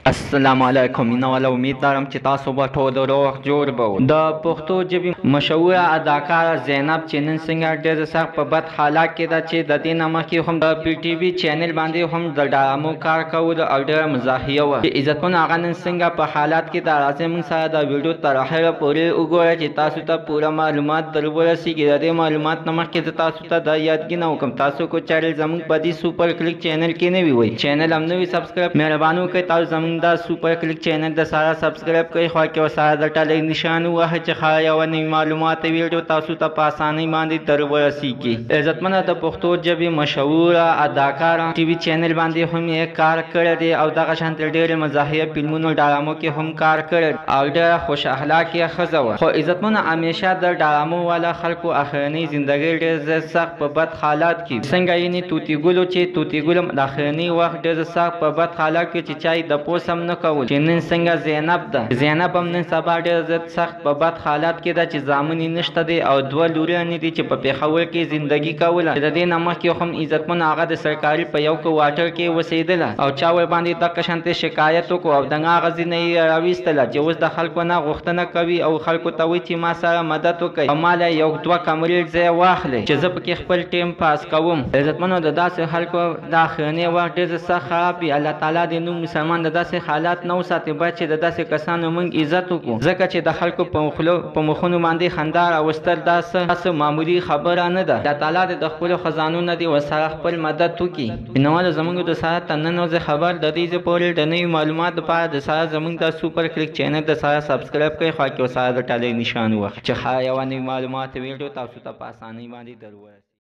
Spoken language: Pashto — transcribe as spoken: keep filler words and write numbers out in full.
السلام علیکم مینه والا، امید لرم چې تاسو به ټول روغ جوړ به د پښتو ژبې مشهوره اداکاره زینب چې نن څنګه ډېر سخت په بد حالات کې ده، چې د دې نه مخکې هم د پی ټي وي چینل باندې هم د ډرامو کار کول او ډېره مزاحیه وه چې عزتمنو هغه نن څنګه په حالات کې ده. راځئ موږ سره د ویډیو تر اخره پورې وګورئ چې تاسو ته پوره معلومات در ورسېږي. د دې معلومات نه مخکې زه تاسو ته د یادګي نه وکړم، تاسو کو چینل زموږ په دې سوپر کلیک چینل کې نه وي وی چینل هم نه وي سبسکرایب، مهرباني وکړئ تاسو زموږ دا سوپر کلیک چینل د سره سبسکرایب کړئ، خوا کې ورسره د ټلۍ نشان ووهئ چې ښه یوه نوې معلومات ویډیو تاسو ته په اسانۍ باندې در ورسېږي. عزتمنه د پښتو ژبې مشهوره اداکاره ټي وي چینل باندې هم یې کار کړی دی او دغه شانتې ډېرې مزاحیه فلمونو ډرامو کې هم کار کړی او ډېره خوش اخلاقه ښځه وه. خو عزتمنه همیشه د ډرامو والا خلکو اخرنۍ زندګۍ ډېر سخت په بد حالات کې څنګه یعنې طوطي ګلو چې طوطي ګل د اخرنۍ وخت ډېر سخت په بد حالات کې چې چا یې د پوس هم نه کول چې نن څنګه زینب ده. زینب هم نن سبا ډېر زیات سخت په بد حالات کې ده چې زامن یې نشته دی او دوه لوريانې دي چې په پېښور کې زندګي کوله. د دې نه مخکې هم عزتمن هغه د سرکاري په یو کوارټر کې اوسېدله او چا ورباندې دغه شانتې شکایت وکړو او دغه هغه ځینې یې راویستله چې اوس د خلکو نه غوښتنه کوي او خلکو ته وایي چې ما سره مدد وکړئ او ما له یو دوه کمرې ځای واخلئ چې زه پکې خپل ټیم پاس کوم. عزتمنو د داسې خلکو د اخرنۍ وخت ډېر سخت خراب وي. الله تعالی دې نو مسلمان د داسې حالات نه وساتي، باید چې د داسې کسانو موږ عزت وکړو، ځکه چې د خلکو په خولو په مخونو باندې خندا راوستل دا څه معمولي خبره نه ده. الله تعالی دې د خپلو خزانو نه دې ورسره خپل مدد وکړي. مینهوالو زموږ د سره ته نن ورځې خبر د دې ځای پورې د نوي معلومات لپاره د سره زموږ د سوپر کلیک چینل د سره سبسکرایب کړئ، خوا کې ورسره د ټلۍ نشان ووهئ چې ښه یوه نوي معلومات ویډیو تاسو ته په اسانۍ باندې در ورسېږي.